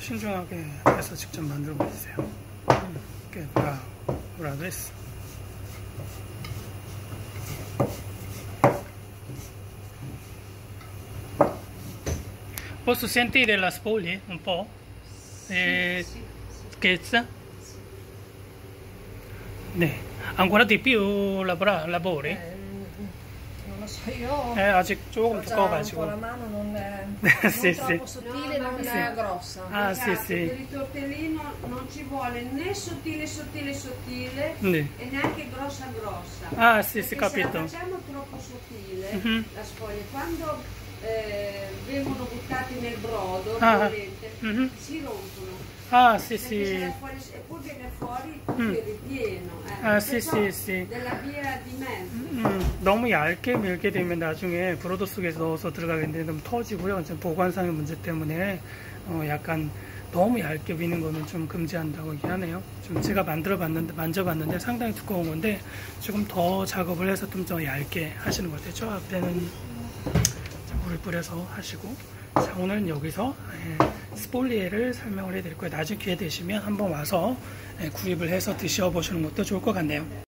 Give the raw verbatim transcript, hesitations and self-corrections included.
신중하게 해서 직접 만들어 보세요. Que bravo, bravissimo. Posso sentire la spoglia un po'? Eh, schezza? 네. Ancora di più labora, lavori? Eh, non lo so, io Eh, a직 조금 ho già 두꺼워가지고. un po' la mano non è non sì, troppo sì. sottile, No, non sì. è grossa. Ah, sì, Esatto, sì. per il tortellino non ci vuole né sottile sottile sottile 네. e neanche grossa grossa. Ah, sì, sì, Perché se capito. la facciamo troppo sottile, Mhm. la sfoglia, quando eh, vengono buttati nel brodo, Ah, ovviamente, mhm. si rompono. Ah, sì, Perché se sì. la foglia, e poi viene fuori Mm. il ripieno. Eh. Ah, sì, Perciò sì, sì. della via di mezzo. 음, 너무 얇게 밀게 되면 나중에 브로더 속에서 넣어서 들어가겠는데 너무 터지고요. 지금 보관상의 문제 때문에 어, 약간 너무 얇게 미는 거는 좀 금지한다고 얘기하네요. 좀 제가 만들어 봤는데, 만져봤는데 상당히 두꺼운 건데 조금 더 작업을 해서 좀 더 얇게 하시는 것 같아요. 저 앞에는 물을 뿌려서 하시고. 자, 오늘은 여기서 예, 스폴리에를 설명을 해드릴 거예요. 나중에 기회 되시면 한번 와서 예, 구입을 해서 드셔보시는 것도 좋을 것 같네요.